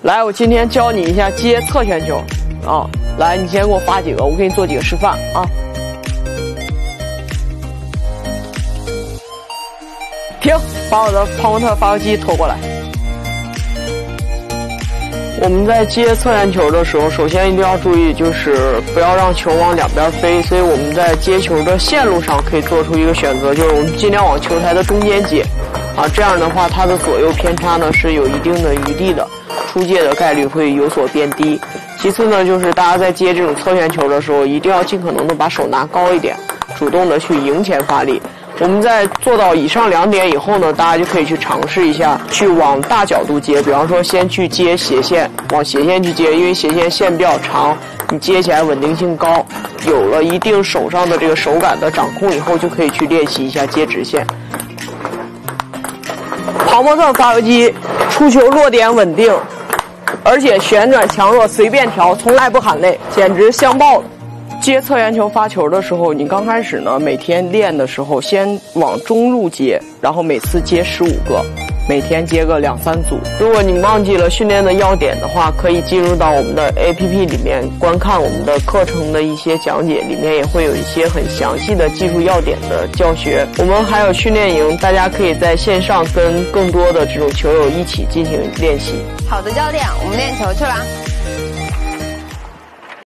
来，我今天教你一下接侧旋球，啊，来，你先给我发几个，我给你做几个示范啊。停，把我的泡沫特发球机拖过来。我们在接侧旋球的时候，首先一定要注意，就是不要让球往两边飞。所以我们在接球的线路上可以做出一个选择，就是我们尽量往球台的中间接，啊，这样的话它的左右偏差呢是有一定的余地的，出界的概率会有所变低。其次呢，就是大家在接这种侧旋球的时候，一定要尽可能的把手拿高一点，主动的去迎前发力。我们在做到以上2点以后呢，大家就可以去尝试一下，去往大角度接。比方说，先去接斜线，往斜线去接，因为斜线线比较长，你接起来稳定性高。有了一定手上的这个手感的掌控以后，就可以去练习一下接直线。泡沫特发球机出球落点稳定，而且旋转强弱随便调，从来不喊累，简直香爆了。接侧旋球发球的时候，你刚开始呢，每天练的时候先往中路接，然后每次接15个，每天接个2、3组。如果你忘记了训练的要点的话，可以进入到我们的 APP 里面观看我们的课程的一些讲解，里面也会有一些很详细的技术要点的教学。我们还有训练营，大家可以在线上跟更多的这种球友一起进行练习。 好的，教练，我们练球去啦。